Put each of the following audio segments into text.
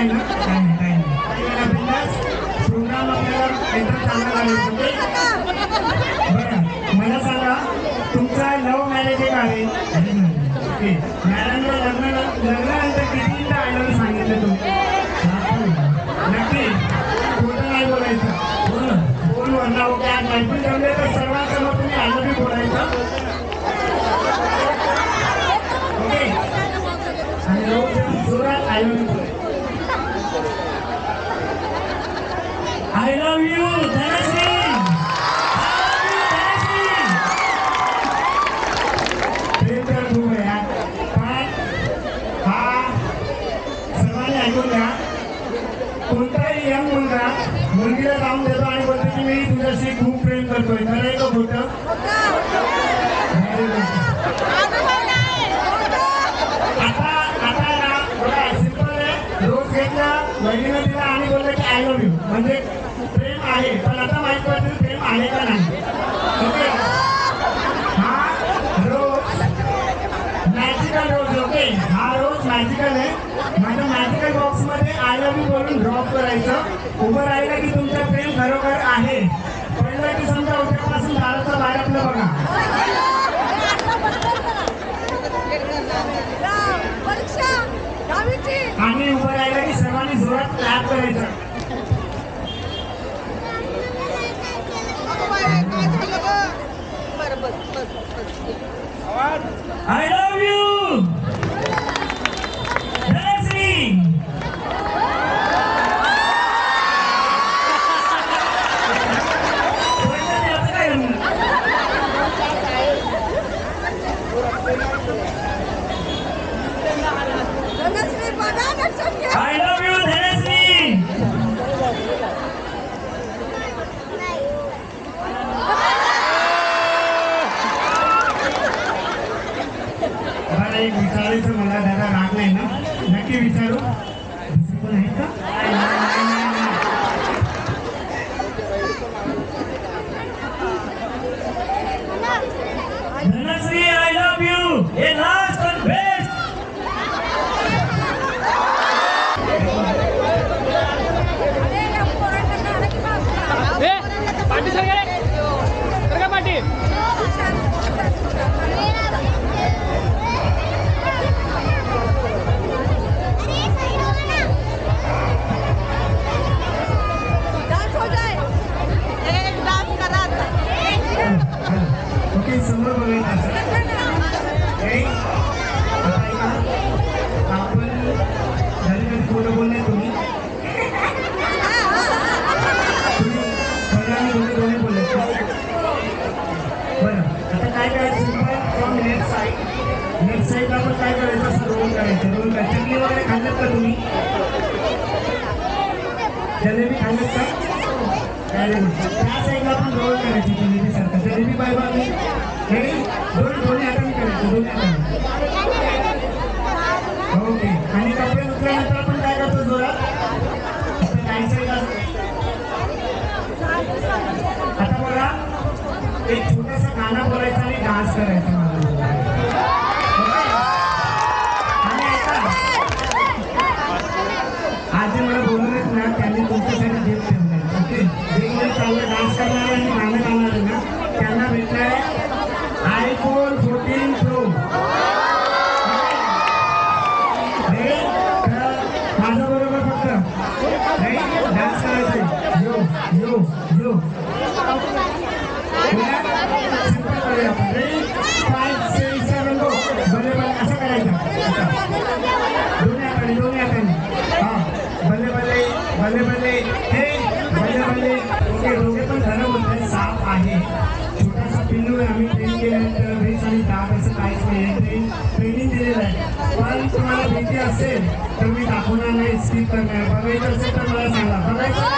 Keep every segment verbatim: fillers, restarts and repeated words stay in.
नाही ना? काय नाही काय नाही बिंदास प्रोग्राम आपल्याला एकदम चांगला झाला. बरं मला सांगा तुमचा लव्ह मॅरेज एक आहे ओके मॅडमला लग्न लग्नानंतर कितीदा आय लव्ह यू सांगितलं तुम्ही? नक्की खोटं नाही बोलायचं फोनवर ना ओके आज मैफिल जमले तर सर्वांसमोर तुम्ही आय लव्ह यू बोलायचं ओके आणि रोज जोरात I love you I love you Dhanashree कोणताही यंग मुलगा मुलगीला जाऊन देतो आणि बोलतो की मी तुझ्याशी खूप प्रेम करतोय खरं आहे का खोटं? आता आता ना बघा सिंपल आहे रोज घेतला बहिणीनं दिला आणि बोललं की आय लव्ह यू म्हणजे प्रेम आहे पण आता माहिती पडतं प्रेम आहे का नाही ओके हा रोज मॅजिकल रोज ओके हा रोज मॅजिकल आहे माझ्या मॅजिकल बॉक्स मध्ये आय लव्ह यू बोलून ड्रॉप करायचं उभं राहिलं की तुमचं प्रेम खरोखर आहे पहिलं की समजा उद्यापासून दाराचं बाहेर आपलं बघा आणि उभं राहिलं की सर्वांनी जोरात क्लॅप करायचं I love you I love you, Dhanasri. मला एक विचारायचं मला दादा राग नाही ना नक्की विचारू दुसरं कोण आहे का? Dhanashree I love you. हे लास्ट and best. पाटी सर गेले तर का पाटी ओके समोर बघायचं आपण झाली कधी खोटं बोलले तुम्ही दोन्ही बोलले बरं आता काय करायचं फ्रॉम लेफ्ट साईड लेफ्ट साईडला आपण काय करायचं असं रोल करायचं रोल करायचं चटणी वगैरे खाल्लेत का तुम्ही जलेबी खाल्लेत का त्या साईडला आपण रोल करायची जलेबी सारखं जलेबी पाहिजे आम्ही हे दोन दोन्ही हाताने करायचं दोन्ही हाताने ओके आणि कपडे धुतल्यानंतर आपण काय करतो जोरात काय साईडला आता बघा एक छोटासा गाणं बोलायचं आणि डान्स करायचा आणि ऐका आज जे मला बोलूनच ना त्यांनी तुमच्यासाठी गिफ्ट ठेवलंय ओके वेगवेगळे चांगले डान्स करणारे आणि गाणं गाणारे ना त्यांना भेटलंय आयफोन फोर्टीन प्रो माझं बरोबर फक्त डान्स करायचंय यो यो यो भले भले असं करायचं दोन्ही हाताने दोन्ही हाताने हा भले भले भले भले हे भले भले ओके दोघे पण झालं बोलतात साप आहे छोटासा पिल्लू आहे आम्ही ट्रेन केल्यानंतर भेस आणि दाब असं काहीच नाही ट्रेन ट्रेनिंग दिलेलं आहे पण तुम्हाला भीती असेल तर मी दाखवणार नाही स्किप करणार बघायचं असेल तर मला सांगा बघायचं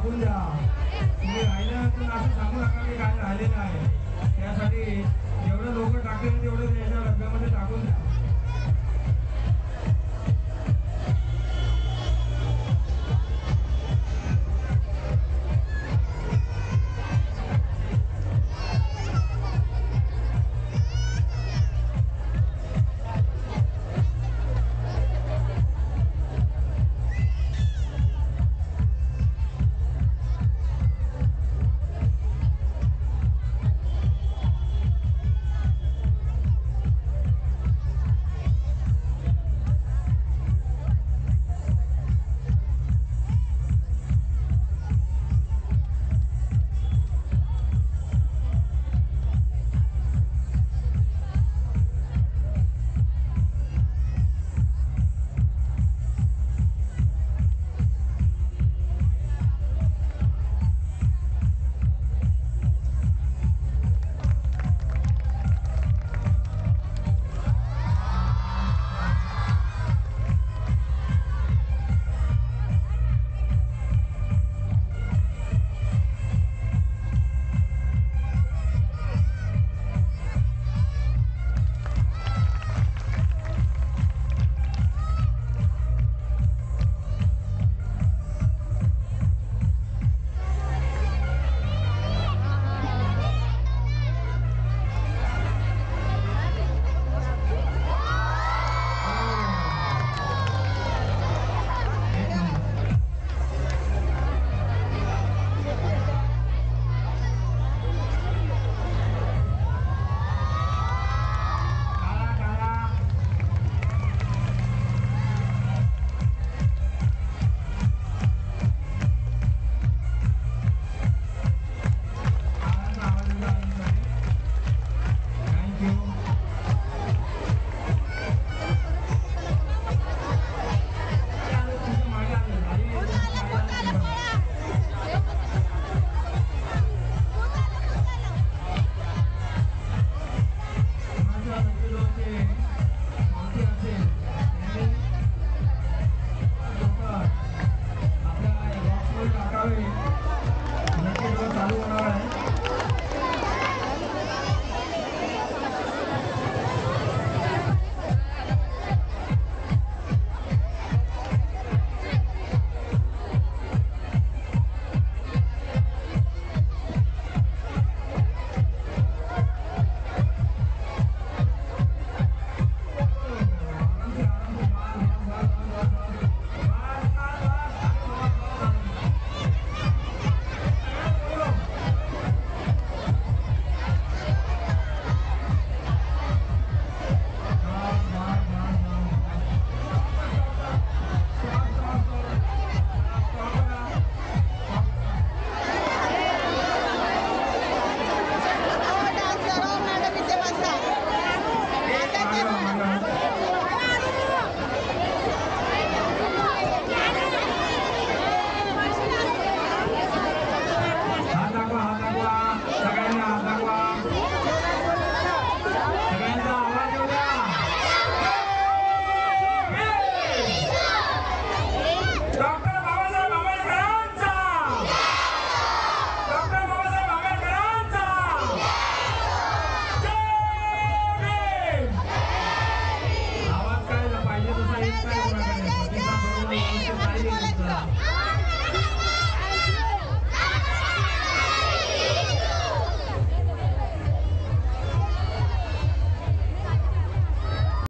टाकून द्या. तुम्ही राहिल्यानंतर असं सांगू नका की काय राहिलेलं आहे. त्यासाठी जेवढं लोक टाकतील तेवढं त्याच्या डब्यामध्ये टाकून द्या.